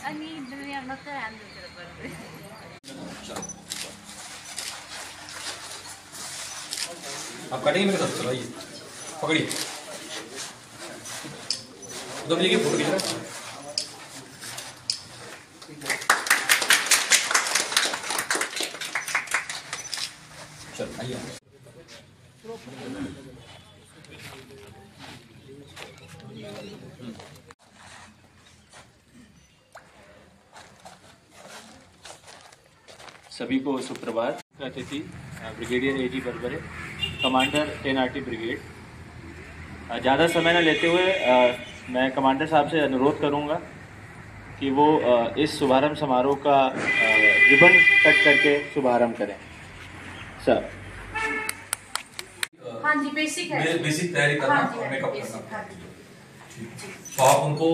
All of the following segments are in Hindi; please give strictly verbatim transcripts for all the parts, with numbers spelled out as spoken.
आप काटेंगे मेरे साथ, चलाइए, पकड़िए, उधर लेके फोटो खींच रहा है। चल आइए। सभी को सुप्रभात। अतिथि brigadier A G Barbare, commander ten R T टी ब्रिगेड। ज़्यादा समय न लेते हुए आ, मैं कमांडर साहब से अनुरोध करूंगा कि वो आ, इस शुभारंभ समारोह का रिबन कट करके शुभारंभ करें। सर। हाँ जी, बेसिक है, बेसिक तैयारी करना और मेकअप करना। तो आप उनको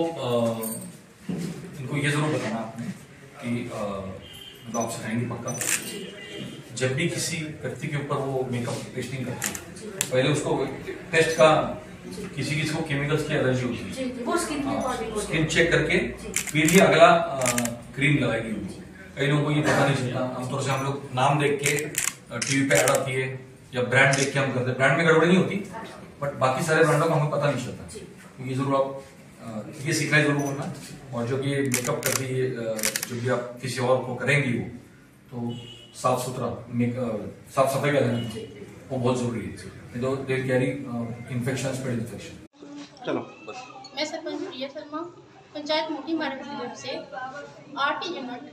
इनको ये जरूर बताना आपने कि मतलब आप सिखाएंगे पक्का, जब भी किसी व्यक्ति के ऊपर वो मेकअप टेस्टिंग करते हैं पहले उसको टेस्ट का, किसी किसी को केमिकल्स की एलर्जी होती है, वो स्किन चेक करके फिर ही अगला क्रीम लगाएगी। कई लोगों को ये पता नहीं चलता, आमतौर से हम लोग नाम देख के टीवी पे ऐड आती है या ब्रांड देख के हम करते हैं, ब्रांड में गड़बड़ी नहीं होती बट बाकी सारे ब्रांडों का हमें पता नहीं चलता। तो ये जरूर आप ये सीखना जरूर होना। और जो भी मेकअप करती है, जो भी आप किसी और को करेंगी वो तो साफ सुथरा साफ सफाई का ध्यान वो बहुत जरूरी है, तो they carry infection, spread infection. चलो मैं सरपंच प्रिया शर्मा, पंचायत मोटी मार्ग की तरफ से R T unit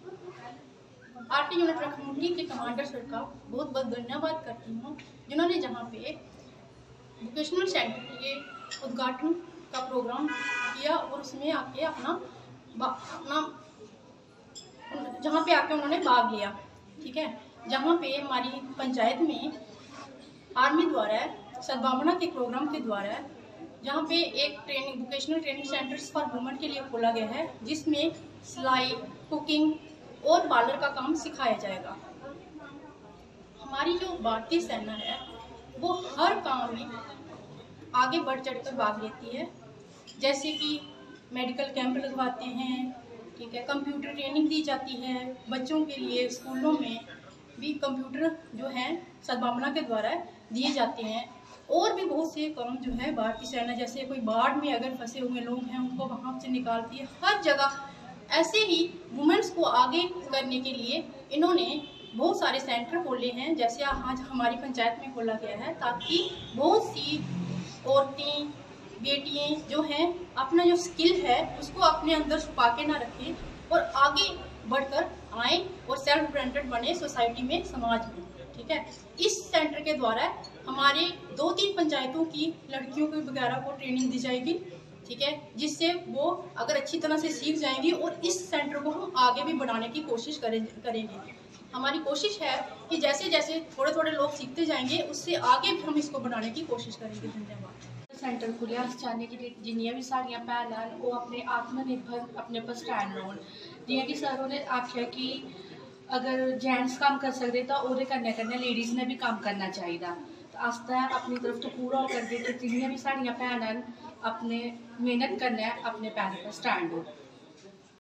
R T unit Rakhmundi के कमांडर सर का बहुत बहुत धन्यवाद करती हूँ, जिन्होंने जहाँ पे वोकेशनल सेंटर के उद्घाटन का प्रोग्राम किया और उसमें आके अपना अपना जहाँ पे आके उन्होंने भाग लिया। ठीक है, जहाँ पे हमारी पंचायत में आर्मी द्वारा सद्भावना के प्रोग्राम के द्वारा जहाँ पे एक training vocational training centres for women के लिए खोला गया है, जिसमें सिलाई, कुकिंग और पार्लर का काम सिखाया जाएगा। हमारी जो भारतीय सेना है वो हर काम में आगे बढ़ चढ़कर भाग लेती है, जैसे कि मेडिकल कैंप लगवाते हैं, ठीक है, कंप्यूटर ट्रेनिंग दी जाती है बच्चों के लिए, स्कूलों में भी कंप्यूटर जो है सद्भावना के द्वारा दिए जाते हैं। और भी बहुत से काम जो है भारतीय सेना, जैसे कोई बाढ़ में अगर फंसे हुए लोग हैं उनको वहाँ से निकालती है। हर जगह ऐसे ही वुमेन्स को आगे करने के लिए इन्होंने बहुत सारे सेंटर खोले हैं, जैसे आज हमारी पंचायत में खोला गया है, ताकि बहुत सी औरतें बेटियाँ जो हैं अपना जो स्किल है उसको अपने अंदर छुपा के ना रखें और आगे बढ़कर आए और सेल्फ डिपेंडेंट बने सोसाइटी में, समाज में। ठीक है, इस सेंटर के द्वारा हमारे दो तीन पंचायतों की लड़कियों को वगैरह को ट्रेनिंग दी जाएगी। ठीक है, जिससे वो अगर अच्छी तरह से सीख जाएंगी और इस सेंटर को हम आगे भी बढ़ाने की कोशिश करेंगे। हमारी कोशिश है कि जैसे जैसे थोड़े थोड़े लोग सीखते जाएंगे उससे आगे भी हम इसको बढ़ाने की कोशिश करेंगे। धन्यवाद। सेंटर खुलिया चाहने की जिन्नियां भी साड़ियां भैन वो अपने आत्मनिर्भर अपने पर स्टैंड होन। जियां कि सर ने आख्या कि अगर जेंट्स काम कर सकते तो वो कन्नै कन्नै लेडीज ने भी काम करना चाहिए। तो अस अपनी तरफ तो पूरा करगे कि जिन्नियां भी साड़ियां भैन अपने मेहनत करना अपने पैर पर स्टैंड हो।